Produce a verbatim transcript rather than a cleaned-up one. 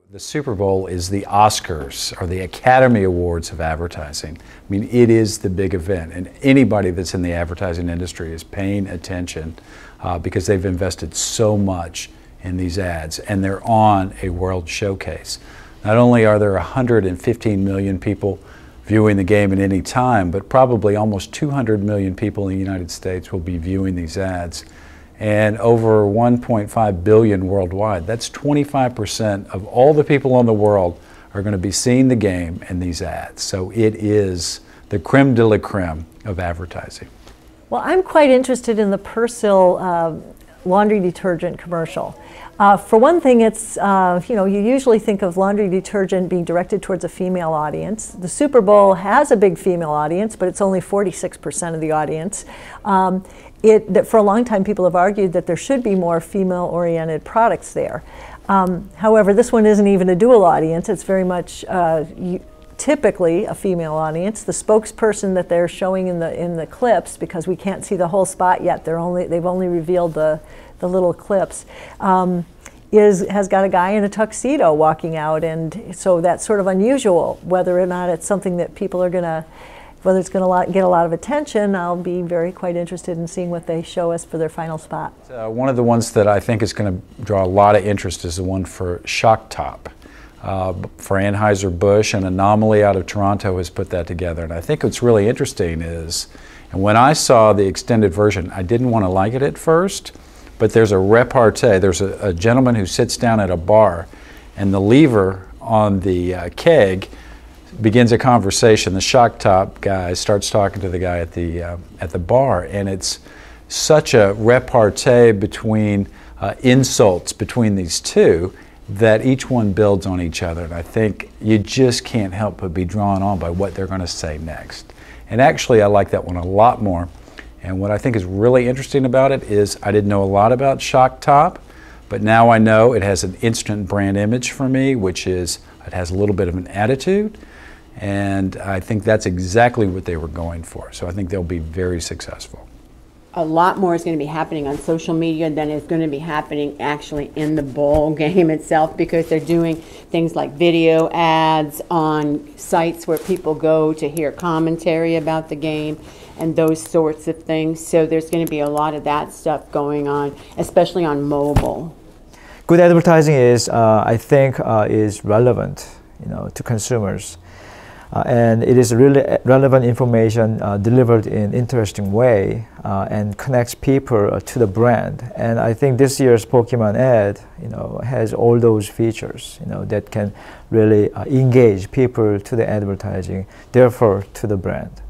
The Super Bowl is the Oscars or the Academy Awards of advertising. I mean, it is the big event, and anybody that's in the advertising industry is paying attention uh, because they've invested so much in these ads, and they're on a world showcase. Not only are there one hundred fifteen million people viewing the game at any time, but probably almost two hundred million people in the United States will be viewing these ads, and over one point five billion worldwide. That's twenty-five percent of all the people in the world are going to be seeing the game and these ads. So it is the creme de la creme of advertising. Well, I'm quite interested in the Persil uh, laundry detergent commercial. Uh, for one thing, it's, uh, you know, you usually think of laundry detergent being directed towards a female audience. The Super Bowl has a big female audience, but it's only forty-six percent of the audience. Um, it, that for a long time, people have argued that there should be more female-oriented products there. Um, however, this one isn't even a dual audience. It's very much uh, you, typically a female audience. The spokesperson that they're showing in the in the clips, because we can't see the whole spot yet, they're only they've only revealed the the little clips, um, is has got a guy in a tuxedo walking out, and so that's sort of unusual. Whether or not it's something that people are going to, whether it's going to get a lot of attention, I'll be very quite interested in seeing what they show us for their final spot. Uh, one of the ones that I think is going to draw a lot of interest is the one for Shock Top. Uh, for Anheuser-Busch, and Anomaly out of Toronto has put that together. And I think what's really interesting is, and when I saw the extended version, I didn't want to like it at first, but there's a repartee. There's a, a gentleman who sits down at a bar, and the lever on the uh, keg begins a conversation. The Shock Top guy starts talking to the guy at the, uh, at the bar, and it's such a repartee between uh, insults between these two, that each one builds on each other, and I think you just can't help but be drawn on by what they're going to say next. And actually, I like that one a lot more. And what I think is really interesting about it is I didn't know a lot about Shock Top, but now I know it has an instant brand image for me, which is it has a little bit of an attitude, and I think that's exactly what they were going for. So I think they'll be very successful. A lot more is going to be happening on social media than is going to be happening actually in the bowl game itself, because they're doing things like video ads on sites where people go to hear commentary about the game and those sorts of things. So there's going to be a lot of that stuff going on, especially on mobile. Good advertising is, uh, I think, uh, is relevant, you know, to consumers. Uh, and it is really relevant information uh, delivered in an interesting way uh, and connects people uh, to the brand. And I think this year's Pokemon ad, you know, has all those features, you know, that can really uh, engage people to the advertising, therefore to the brand.